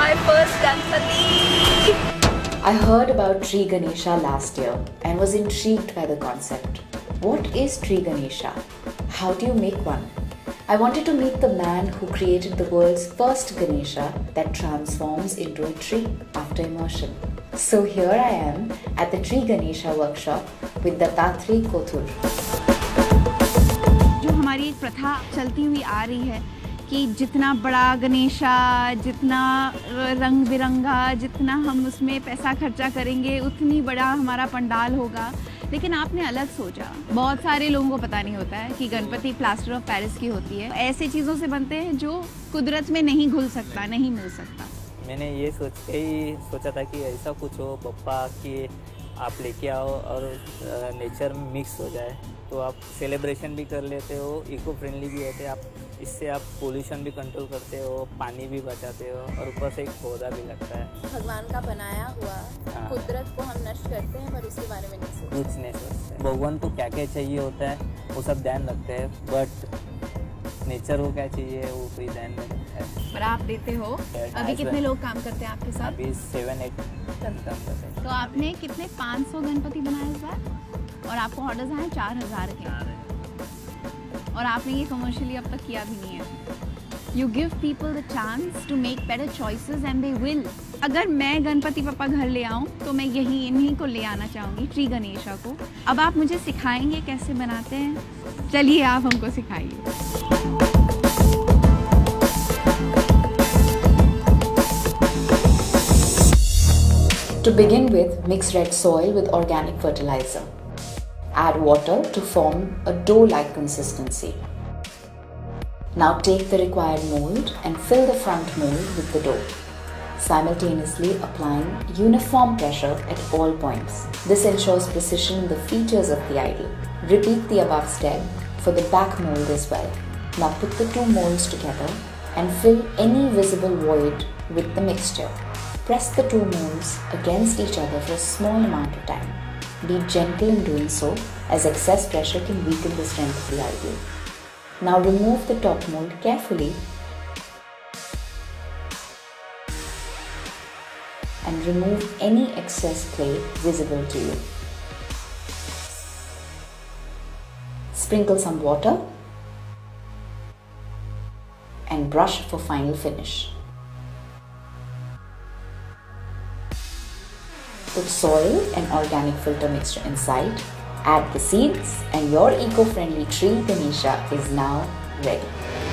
my first Ganpati. I heard about Tree Ganesha last year and was intrigued by the concept. What is Tree Ganesha? How do you make one? I wanted to meet the man who created the world's first Ganesha that transforms into a tree after immersion. So here I am at the Tree Ganesha workshop with Dattatri Kothur. जो हमारी एक प्रथा चलती हुई आ रही है कि जितना बड़ा गणेशा, जितना रंग बिरंगा, जितना हम उसमें पैसा खर्चा करेंगे उतनी बड़ा हमारा पंडाल होगा। लेकिन आपने अलग सोचा। बहुत सारे लोगों को पता नहीं होता है कि गणपति प्लास्टर ऑफ पेरिस की होती है। ऐसे चीज़ों से बनते हैं जो कुदरत में नहीं घुल सकता, नहीं मिल सकता। मैंने ये सोच के ही सोचा था कि ऐसा कुछ हो पप्पा कि आप लेके आओ और नेचर में मिक्स हो जाए, तो आप सेलिब्रेशन भी कर लेते हो, इको फ्रेंडली भी रहते आप, इससे आप पोल्यूशन भी कंट्रोल करते हो, पानी भी बचाते हो और ऊपर से एक पौधा भी लगता है। भगवान का बनाया हुआ कुदरत को हम नष्ट करते हैं पर उसके बारे में नहीं सोचते। कुछ नहीं सोचते। भगवान को क्या क्या चाहिए होता है वो सब ध्यान रखते हैं, बट नेचर को क्या चाहिए वो कोई ध्यान नहीं रखता है। पर आप देते हो। अभी कितने लोग काम करते हैं आपके साथ? अभी 7-8 काम करते हैं। तो आपने कितने 500 गणपति बनाए इस बार और आपको ऑर्डर्स आए 4000 के, और आपने ये कमर्शियली अब तक किया भी नहीं है। You give people the chance to make better choices and they will. अगर मैं गणपति पप्पा घर ले आऊँ तो मैं इन्हीं को ले आना चाहूँगी, ट्री गणेशा को। अब आप मुझे सिखाएंगे कैसे बनाते हैं? चलिए आप हमको सिखाइए। To begin with, mix red soil with organic fertilizer. Add water to form a dough-like consistency. Now take the required mold and fill the front mold with the dough, simultaneously applying uniform pressure at all points. This ensures precision in the features of the idol. Repeat the above step for the back mold as well. Now put the two molds together and fill any visible void with the mixture. Press the two molds against each other for a small amount of time. Be gentle in doing so, as excess pressure can weaken the strength of the idol. Now remove the top mold carefully and remove any excess clay visible to you. Sprinkle some water and brush for final finish. Put soil and organic filter mixture inside, add the seeds, and your eco-friendly tree Ganesha is now ready.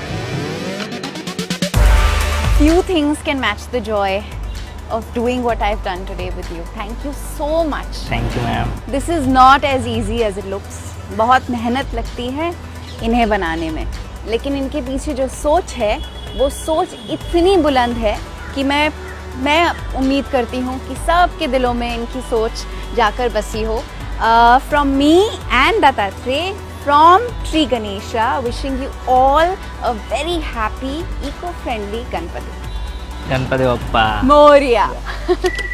Few things can match the joy of doing what I've done today with you. Thank you so much. Thank you, ma'am. This is not as easy as it looks. बहुत मेहनत लगती है इन्हें बनाने में, लेकिन इनके पीछे जो सोच है वो सोच इतनी बुलंद है कि मैं उम्मीद करती हूँ कि सबके दिलों में इनकी सोच जाकर बसी हो। From me and Dattatri, from Tree Ganesha, wishing you all a very happy, eco-friendly Ganpati. Ganpati Bappa Moria.